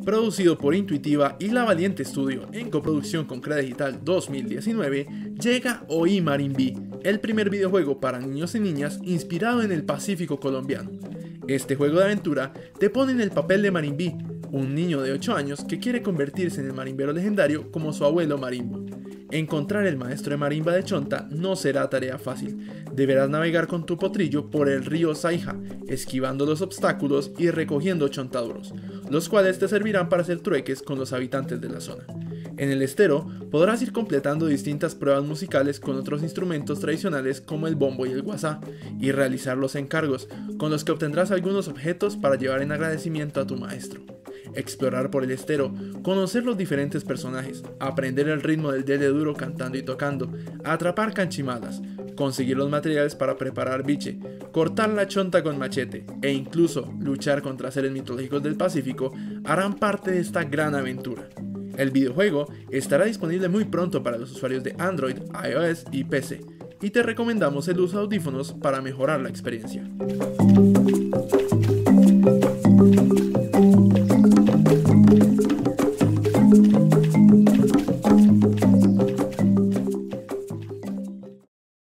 Producido por Intuitiva y La Valiente Studio en coproducción con Crea Digital 2019, llega Oí Marimbí, el primer videojuego para niños y niñas inspirado en el Pacífico colombiano. Este juego de aventura te pone en el papel de Marimbí, un niño de 8 años que quiere convertirse en el marimbero legendario como su abuelo Marimbo. Encontrar el maestro de marimba de Chonta no será tarea fácil. Deberás navegar con tu potrillo por el río Saija, esquivando los obstáculos y recogiendo chontaduros, los cuales te servirán para hacer trueques con los habitantes de la zona. En el estero podrás ir completando distintas pruebas musicales con otros instrumentos tradicionales como el bombo y el guasá, y realizar los encargos, con los que obtendrás algunos objetos para llevar en agradecimiento a tu maestro. Explorar por el estero, conocer los diferentes personajes, aprender el ritmo del dele duro cantando y tocando, atrapar canchimadas, conseguir los materiales para preparar biche, cortar la chonta con machete e incluso luchar contra seres mitológicos del Pacífico harán parte de esta gran aventura. El videojuego estará disponible muy pronto para los usuarios de Android, iOS y PC, y te recomendamos el uso de audífonos para mejorar la experiencia.